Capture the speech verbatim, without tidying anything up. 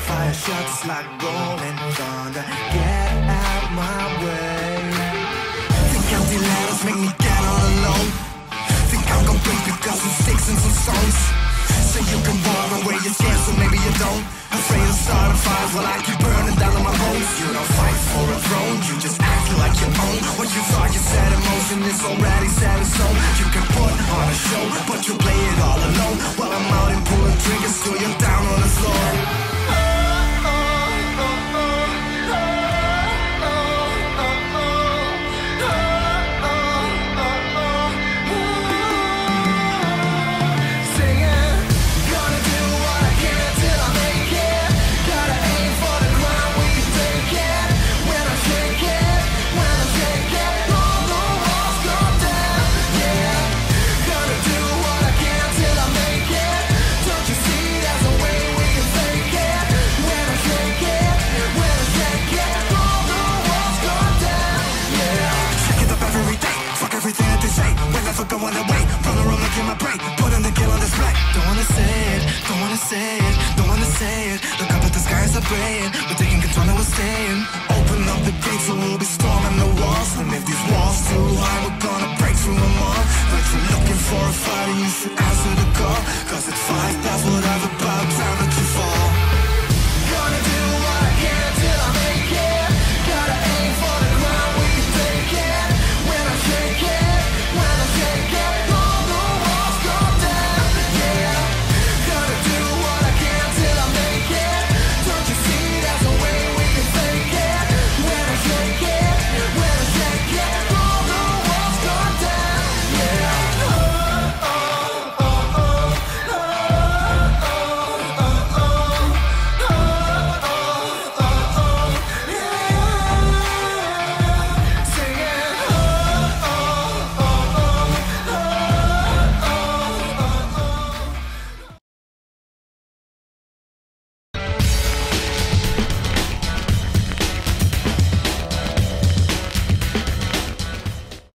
fire shots like rolling thunder. Get out my way. Think empty letters make me get all alone. Think I'm gonna break because of sticks and some stones. So you can walk away, you're scared, so maybe you don't. Afraid of starting fires while I keep burning down on my bones. You don't fight for a throne, you just act like you own. What you thought you set in motion is already set in stone. You can put on a show, but you play it all alone. While I'm out and pulling triggers till you're down on the floor. Going away, run around like in my brain, putting the kill on display. Don't wanna say it, don't wanna say it, don't wanna say it. Look up at the skies are praying, we're taking control and we're staying. Open up the gates so we'll be storming the walls. And if these walls too high, we're gonna break through them all. But you're looking for a fight, you should answer the call.